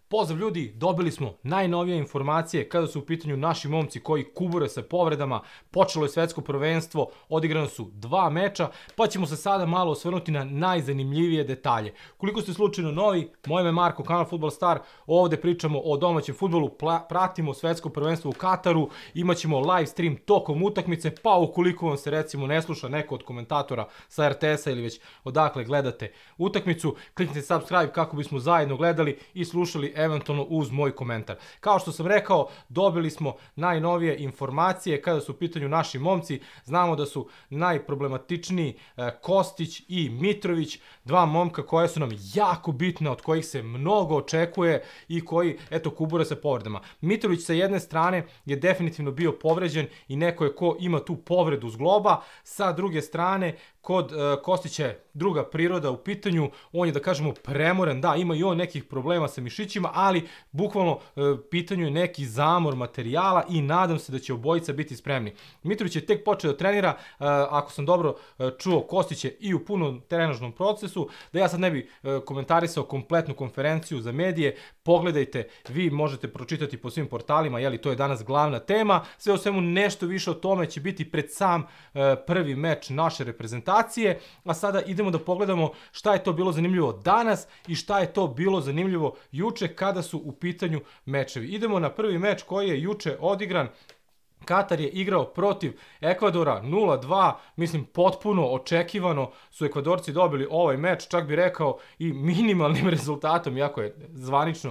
Pozdrav ljudi, dobili smo najnovije informacije kada su u pitanju naši momci koji kubure sa povredama. Počelo je svetsko prvenstvo, odigrano su 2 meča, pa ćemo se sada malo osvrnuti na najzanimljivije detalje. Koliko ste slučajno novi, moje ime je Marko, kanal Fudbal Star, ovde pričamo o domaćem fudbalu, pratimo svetsko prvenstvo u Kataru, imaćemo live stream tokom utakmice, pa ukoliko vam se recimo ne sluša neko od komentatora sa RTS-a ili već odakle gledate utakmicu, kliknite subscribe kako bismo zajedno gledali i slušali eventualno uz moj komentar. Kao što sam rekao, dobili smo najnovije informacije kada su u pitanju naši momci. Znamo da su najproblematičniji Kostić i Mitrović, dva momka koja su nam jako bitna, od kojih se mnogo očekuje i koji, eto, kubure sa povredama. Mitrović sa jedne strane je definitivno bio povređen i neko je ko ima tu povredu zgloba, sa druge strane kod Kostića je druga priroda u pitanju, on je, da kažemo, premoren, da, ima i on nekih problema sa mišićima, ali bukvalno pitanju je neki zamor materijala i nadam se da će obojica biti spremni. Mitrović je tek počeo da trenira, ako sam dobro čuo, Kostić je i u punom trenažnom procesu, da ja sad ne bi komentarisao kompletnu konferenciju za medije, pogledajte, vi možete pročitati po svim portalima, jeli, to je danas glavna tema, sve o svemu nešto više o tome će biti pred sam prvi meč naše reprezentacije, a sada idemo da pogledamo šta je to bilo zanimljivo danas i šta je to bilo zanimljivo juče kada su u pitanju mečevi. Idemo na prvi meč koji je juče odigran. Katar je igrao protiv Ekvadora 0-2, mislim potpuno očekivano su Ekvadorci dobili ovaj meč, čak bi rekao i minimalnim rezultatom, iako je zvanično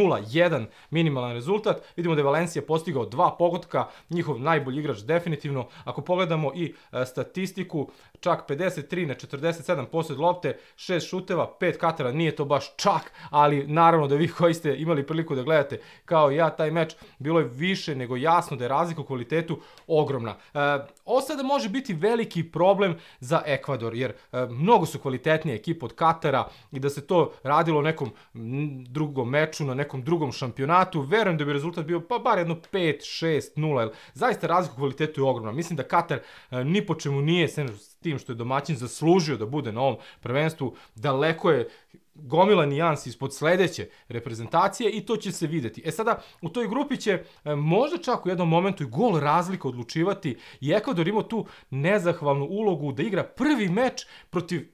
0-1 minimalan rezultat. Vidimo da je Valencia postigao 2 pogotka, njihov najbolji igrač definitivno. Ako pogledamo i statistiku, čak 53 na 47% lopte, 6 šuteva, 5 Katara, nije to baš čak, ali naravno da vi koji ste imali priliku da gledate kao ja taj meč, bilo je više nego jasno da je razlika u kvalitetu ogromna. Ovo sada može biti veliki problem za Ekvador, jer mnogo su kvalitetnije ekipe od Katara i da se to radilo u nekom drugom meču, na nekom drugom šampionatu, verujem da bi rezultat bio pa bar jedno 5-6-0, jer zaista razlika u kvalitetu je ogromna. Mislim da Katar ni po čemu nije, s tim što je domaćin, zaslužio da bude na ovom prvenstvu, daleko je gomila nijansi ispod sledeće reprezentacije i to će se videti. E sada, u toj grupi će možda čak u jednom momentu i gol razlika odlučivati i Ekvador imao tu nezahvalnu ulogu da igra prvi meč protiv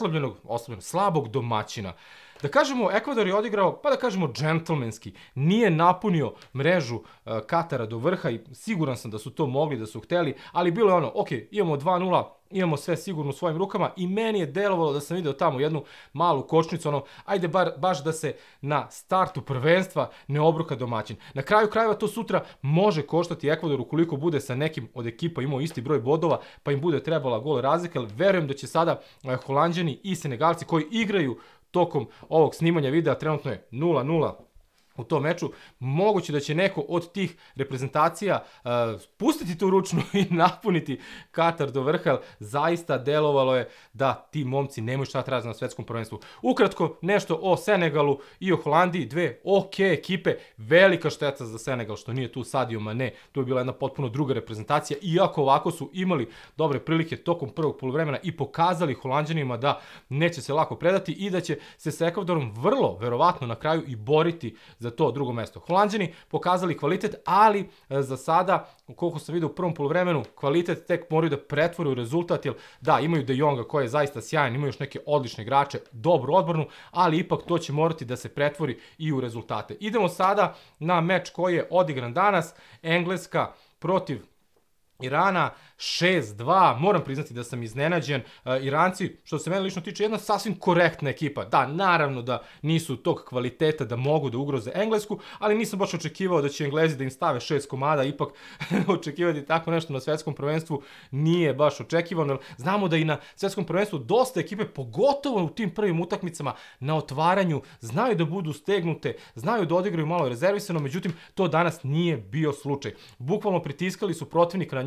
slabog domaćina. Da kažemo, Ekvador je odigrao, pa da kažemo, džentlmenski. Nije napunio mrežu Katara do vrha i siguran sam da su to mogli, da su hteli, ali bilo je ono, ok, imamo 2-0, imamo sve sigurno u svojim rukama i meni je delovalo da sam video tamo jednu malu kočnicu, ono, ajde baš da se na startu prvenstva ne obruka domaćin. Na kraju krajeva to sutra može koštati Ekvador ukoliko bude sa nekim od ekipa imao isti broj bodova, pa im bude trebala gol razlika, ali verujem da će sada Holanđani i Senegalci koji igraju tokom ovog snimanja videa, trenutno je 0-0 u tom meču, moguće da će neko od tih reprezentacija pustiti tu ručnu i napuniti Katar do vrha, zaista delovalo je da ti momci nemaju šta traže na svetskom prvenstvu. Ukratko, nešto o Senegalu i o Holandiji, dve ok ekipe, velika šteta za Senegal što nije tu Sadio Mane, tu je bila jedna potpuno druga reprezentacija, iako ovako su imali dobre prilike tokom prvog poluvremena i pokazali Holanđanima da neće se lako predati i da će se sa Ekvadorom vrlo verovatno na kraju i boriti za to drugo mesto. Holanđani pokazali kvalitet, ali za sada, koliko sam vidio u prvom poluvremenu, kvalitet tek moraju da pretvore u rezultat, jer da, imaju De Jonga koji je zaista sjajan, imaju još neke odlične igrače, dobru odbranu, ali ipak to će morati da se pretvori i u rezultate. Idemo sada na meč koji je odigran danas, Engleska protiv Irana, 6-2, moram priznati da sam iznenađen. Iranci, što se mene lično tiče, jedna sasvim korektna ekipa. Da, naravno da nisu tog kvaliteta da mogu da ugroze Englesku, ali nisam baš očekivao da će Englezi da im stave 6 komada, ipak očekivati tako nešto na svetskom prvenstvu nije baš očekivano. Znamo da i na svetskom prvenstvu dosta ekipe, pogotovo u tim prvim utakmicama na otvaranju, znaju da budu stegnute, znaju da odigraju malo rezervisano, međutim, to danas nije bio slučaj. Bukvalno pritiskali su protivnika na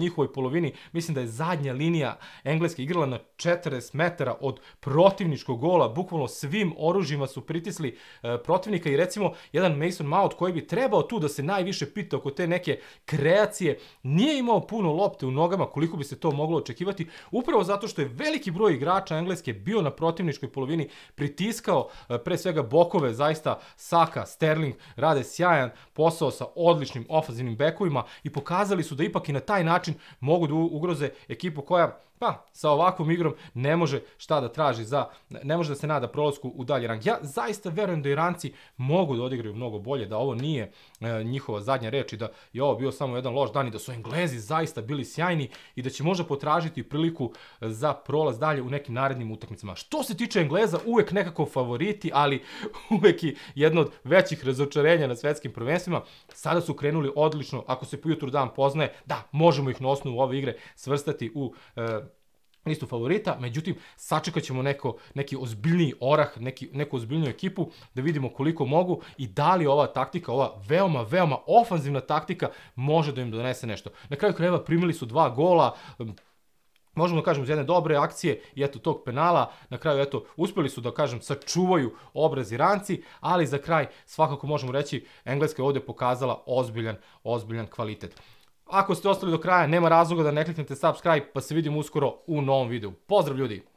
njihovoj polovini. Mislim da je zadnja linija Engleske igrala na 40 metara od protivničkog gola. Bukvalno svim oružjima su pritisli protivnika i recimo jedan Mason Mount koji bi trebao tu da se najviše pita oko te neke kreacije, nije imao puno lopte u nogama koliko bi se to moglo očekivati, upravo zato što je veliki broj igrača Engleske bio na protivničkoj polovini, pritiskao pre svega bokove, zaista Saka, Sterling rade sjajan posao sa odličnim ofanzivnim bekovima i pokazali su da ipak i na taj način mogu da ugroze ekipu koja sa ovakvom igrom ne može šta da traži, ne može da se nada prolasku u dalji rang. Ja zaista verujem da Iranci mogu da odigraju mnogo bolje, da ovo nije njihova zadnja reč i da je ovo bio samo jedan loš dan i da su Englezi zaista bili sjajni i da će možda potražiti priliku za prolaz dalje u nekim narednim utakmicama. Što se tiče Engleza, uvek nekako favoriti, ali uvek i jedno od većih razočarenja na svetskim prvenstvima. Sada su krenuli odlično, ako se po jutru dan poznaje, da, možemo ih na osnovu ove igre svrstati u listu favorita, međutim, sačekat ćemo neki ozbiljniji orah, neku ozbiljniju ekipu, da vidimo koliko mogu i da li ova taktika, ova veoma, veoma ofanzivna taktika može da im donese nešto. Na kraju krajeva primili su 2 gola, možemo da kažem, iz jedne dobre akcije i eto tog penala, na kraju eto uspeli su da kažem sačuvaju obraz Iranci, ali za kraj svakako možemo reći Engleska je ovdje pokazala ozbiljan kvalitet. Ako ste ostali do kraja, nema razloga da ne kliknete subscribe, pa se vidimo uskoro u novom videu. Pozdrav ljudi!